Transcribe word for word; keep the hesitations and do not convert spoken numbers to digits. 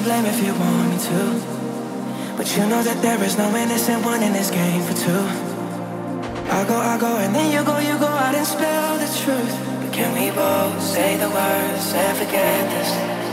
blame if you want me to, but you know that there is no innocent one in this game for two. I go, I go, and then you go, you go out and spill the truth. But can we both say the words and forget this?